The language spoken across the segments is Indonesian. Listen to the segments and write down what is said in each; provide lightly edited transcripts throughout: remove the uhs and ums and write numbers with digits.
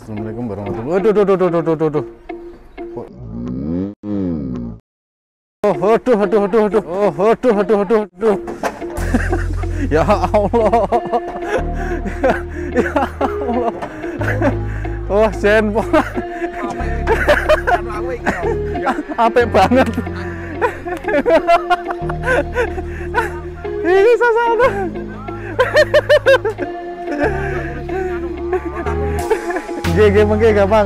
Assalamualaikum warahmatullahi wabarakatuh. Aduh. Ya Allah. Ya Allah. Wah, senpol. Apik banget. Ini sasana. Nggih mengke gampang.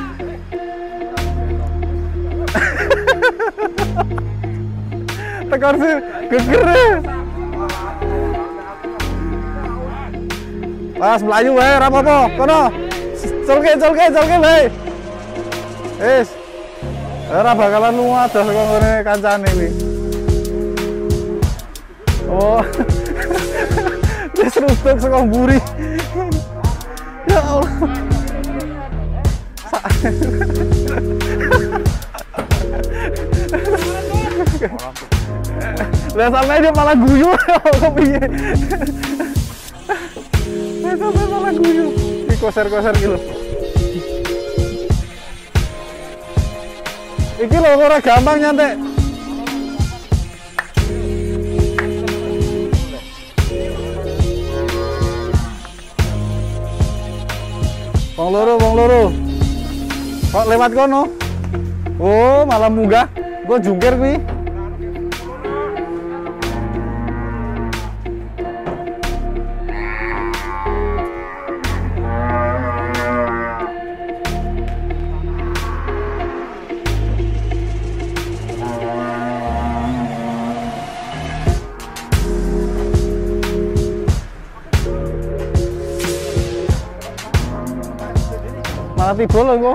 Tekor sih geger. Pas melayu wae ora apa-apa. Kono. Colke wae. Wis. Ora bakalan lunga adoh kok ngene kancane iki. Oh. Wis rustuk saka mburi. Ya Allah. Lah sampai dia malah guyu kok piye. Sampai malah guyu. Di koser-koser iki lho. Iki lho ora gampang nyantek. Wong loro. Kok lewat kono? Oh, malah munggah. Gua jungkir kuwi. Malah tiba loh kok.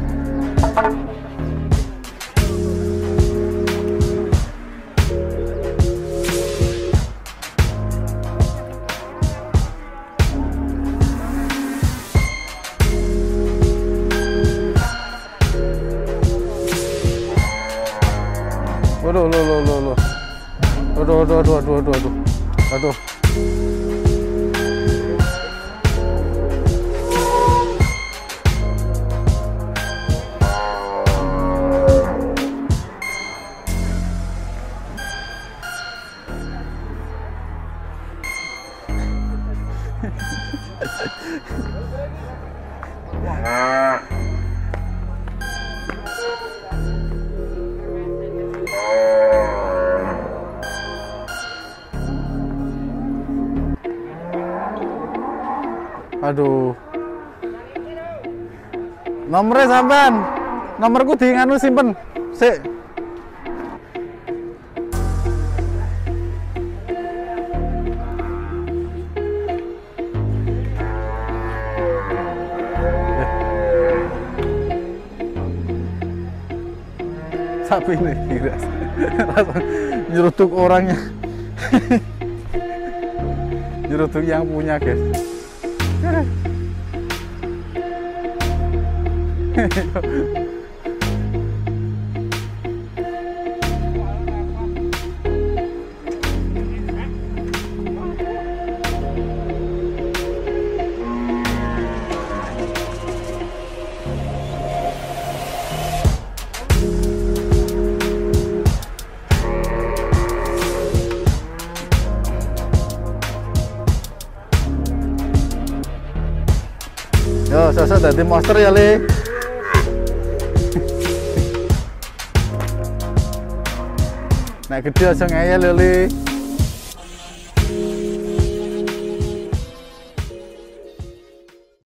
Aduh. Aduh. Nomornya sampean. Nomorku di nganu simpen. Sik. Sapi ini kira. Langsung nyerutuk orangnya. Nyerutuk yang punya, guys. Yo, sasa dadi monster ya, Le. Nek gede aja ngeyel ya, Le.